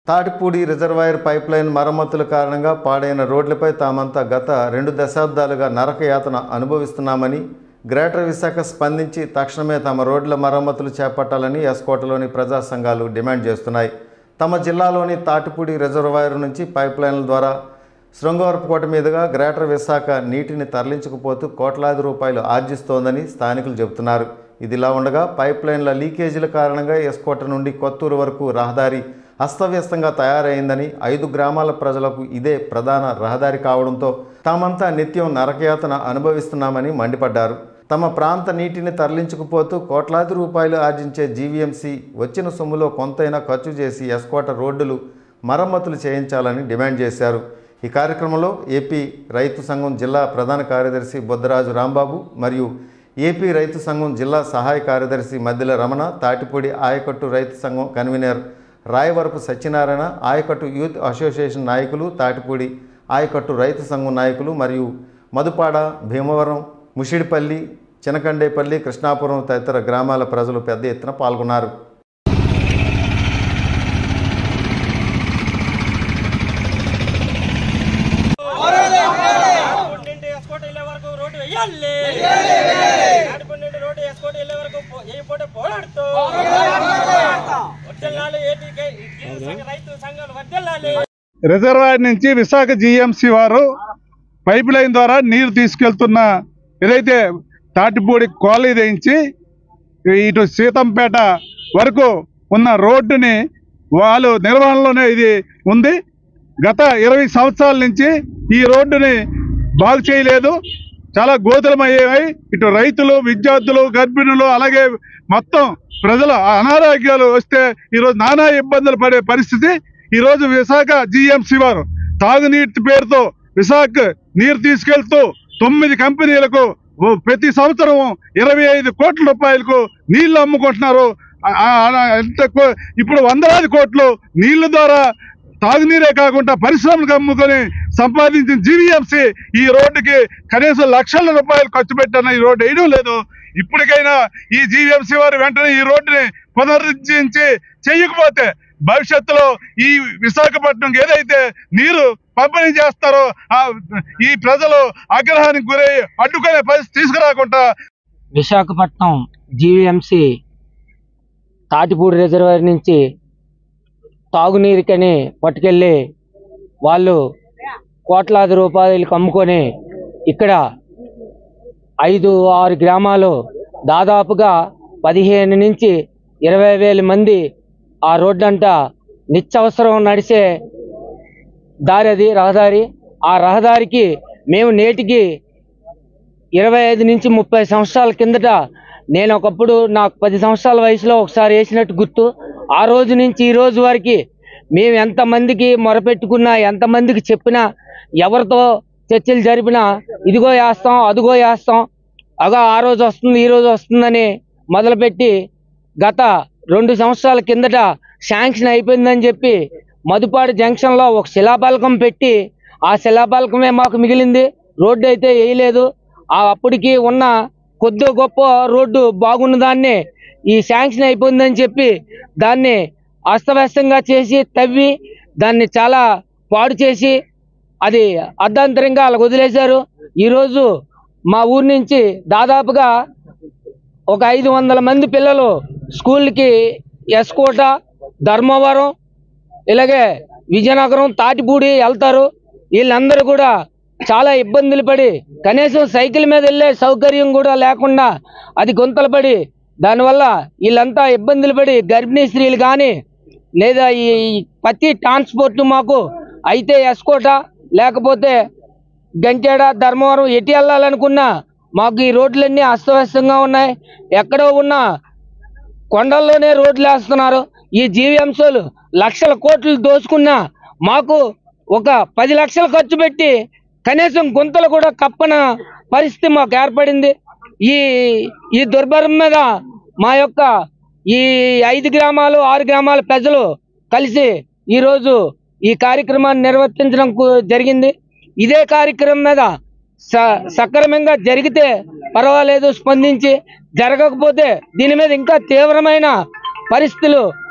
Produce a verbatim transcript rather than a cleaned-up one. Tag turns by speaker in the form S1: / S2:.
S1: Tatipudi reservoir pipeline మరమ్మతుల కారణంగా పాడైన రోడ్లపై తామంతా గత రెండు దశాబ్దాలుగా నరకయాతన అనుభవిస్తున్నామని గ్రేటర్ విశాఖ స్పందించి తక్షణమే తమ రోడ్ల మరమ్మతులు చేపట్టాలని ఎస్కోటలోని ప్రజా సంఘాలు డిమాండ్ చేస్తున్నాయి. తమ జిల్లాలోని తాటిపూడి రిజర్వాయర్ నుంచి పైప్లైన్ల ద్వారా శృంగవరపుకోట మీదుగా గ్రేటర్ విశాఖ నీటిని తరలించకపోతూ కోట్లాది రూపాయలు ఆర్జిస్తోందని స్థానికులు చెబుతున్నారు. ఇదిలా ఉండగా పైప్లైన్ల లీకేజీల కారణంగా ఎస్కోట నుండి కొత్తూరు వరకు రహదారి అస్తవ్యస్తంగా తయారైందని, ఐదు గ్రామాల ప్రజలకు ఇదే ప్రధాన రహదారి కావడంతో తామంతా నిత్యం నరకయాతన అనుభవిస్తున్నామని మండిపడ్డారు. తమ ప్రాంత నీటిని తరలించుకుపోతూ కోట్లాది రూపాయలు ఆర్జించే జీవీఎంసీ వచ్చిన సొమ్ములో కొంతైనా ఖర్చు చేసి ఎస్కోట రోడ్డులు మరమ్మతులు చేయించాలని డిమాండ్ చేశారు. ఈ కార్యక్రమంలో ఏపీ రైతు సంఘం జిల్లా ప్రధాన కార్యదర్శి బొద్దరాజు రాంబాబు మరియు ఏపీ రైతు సంఘం జిల్లా సహాయ కార్యదర్శి మద్దిల రమణ, తాటిపూడి ఆయకట్టు రైతు సంఘం కన్వీనర్ రాయవరపు సత్యనారాయణ, ఆయకట్టు యూత్ అసోసియేషన్ నాయకులు, తాటిపూడి ఆయకట్టు రైతు సంఘం నాయకులు మరియు మధుపాడ, భీమవరం, ముషిడిపల్లి, చినకండేపల్లి, కృష్ణాపురం తదితర గ్రామాల ప్రజలు పెద్ద ఎత్తున పాల్గొన్నారు.
S2: రిజర్వాయర్ నుంచి విశాఖ జీఎంసీ వారు పైప్ లైన్ ద్వారా నీరు తీసుకెళ్తున్న ఏదైతే తాటిపూడి కాలనీ నుంచి ఇటు సీతంపేట వరకు ఉన్న రోడ్డుని వాళ్ళు నిర్వహణలోనే ఇది ఉంది. గత ఇరవై సంవత్సరాల నుంచి ఈ రోడ్డుని బాగు చేయలేదు. చాలా గోతులమయ్యాయి. ఇటు రైతులు, విద్యార్థులు, గర్భిణులు, అలాగే మొత్తం ప్రజల అనారోగ్యాలు వస్తే ఈరోజు నానా ఇబ్బందులు పడే పరిస్థితి. ఈరోజు విశాఖ జీఎంసీ వారు తాగునీటి పేరుతో విశాఖ నీరు తీసుకెళ్తూ తొమ్మిది కంపెనీలకు ప్రతి సంవత్సరం ఇరవై ఐదు కోట్ల రూపాయలకు నీళ్లు అమ్ముకుంటున్నారు. ఇప్పుడు వందలాది కోట్లు నీళ్ల ద్వారా తాగునీరే కాకుండా పరిశ్రమలకు అమ్ముకొని సంపాదించిన జీవీఎంసీ ఈ రోడ్డుకి కనీసం లక్షల రూపాయలు ఖర్చు పెట్టిన ఈ రోడ్డు వేయడం లేదు. ఇప్పటికైనా ఈ జీవీఎంసీ వారు వెంటనే ఈ రోడ్డుని పునరుద్ధరించి చేయకపోతే భవిష్యత్తులో ఈ విశాఖపట్నం ఏదైతే నీరు పంపిణీ చేస్తారో ఈ ప్రజలు ఆగ్రహానికి గురై అడ్డుకునే పరిస్థితి తీసుకురాకుండా
S3: విశాఖపట్నం జీవీఎంసీ తాటిపూడి రిజర్వాయర్ నుంచి తాగునీరుకని పట్టుకెళ్ళి వాళ్ళు కోట్లాది రూపాయలకు అమ్ముకొని ఇక్కడ ఐదు ఆరు గ్రామాలు దాదాపుగా పదిహేను నుంచి ఇరవై వేల మంది ఆ రోడ్డంట నిత్యవసరం నడిచే దారి, అది రహదారి. ఆ రహదారికి మేము నేటికి ఇరవై ఐదు నుంచి ముప్పై సంవత్సరాల కిందట నేను ఒకప్పుడు నాకు పది సంవత్సరాల వయసులో ఒకసారి వేసినట్టు గుర్తు. ఆ రోజు నుంచి ఈ రోజు వరకు మేము ఎంతమందికి మొరపెట్టుకున్నా, ఎంతమందికి చెప్పినా, ఎవరితో చర్చలు జరిపినా ఇదిగో వేస్తాం, అదిగో వేస్తాం, అగా ఆ రోజు వస్తుంది, ఈ రోజు వస్తుందని మొదలుపెట్టి గత రెండు సంవత్సరాల కిందట శాంక్షన్ అయిపోయిందని చెప్పి మధుపాడు జంక్షన్లో ఒక శిలాపలకం పెట్టి ఆ శిలాపలకమే మాకు మిగిలింది. రోడ్డు అయితే వేయలేదు. ఆ అప్పటికి ఉన్న కొద్ది గొప్ప రోడ్డు బాగున్న దాన్ని ఈ శాంక్షన్ అయిపోయిందని చెప్పి దాన్ని అస్తవ్యస్తంగా చేసి తవ్వి దాన్ని చాలా పాడు చేసి అది అర్ధాంతరంగా అలా వదిలేశారు. ఈరోజు మా ఊరి నుంచి దాదాపుగా ఒక ఐదు వందల మంది పిల్లలు స్కూల్కి ఎస్కోట, ధర్మవరం, ఇలాగే విజయనగరం, తాటిపూడి వెళ్తారు. వీళ్ళందరూ కూడా చాలా ఇబ్బందులు పడి కనీసం సైకిల్ మీద వెళ్ళే సౌకర్యం కూడా లేకుండా అది గుంతలు పడి దానివల్ల వీళ్ళంతా ఇబ్బందులు పడి గర్భిణీ స్త్రీలు కానీ లేదా ఈ ప్రతి ట్రాన్స్పోర్ట్ మాకు అయితే ఎస్కోట లేకపోతే గంటేడ, ధర్మవరం ఎటు వెళ్ళాలనుకున్నా మాకు ఈ రోడ్లన్నీ అస్తవ్యస్తంగా ఉన్నాయి. ఎక్కడో ఉన్న కొండల్లోనే రోడ్లు వేస్తున్నారు. ఈ జీవీఎంసీలు లక్షల కోట్లు దోచుకున్నా మాకు ఒక పది లక్షలు ఖర్చు పెట్టి కనీసం గుంతలు కూడా కప్పన పరిస్థితి మాకు ఏర్పడింది. ఈ ఈ దుర్భరం మీద మా యొక్క ఈ ఐదు గ్రామాలు ఆరు గ్రామాల ప్రజలు కలిసి ఈరోజు ఈ కార్యక్రమాన్ని నిర్వర్తించడం జరిగింది. ఇదే కార్యక్రమం మీద సక్రమంగా జరిగితే పర్వాలేదు, స్పందించి జరగకపోతే దీని మీద ఇంకా తీవ్రమైన పరిస్థితులు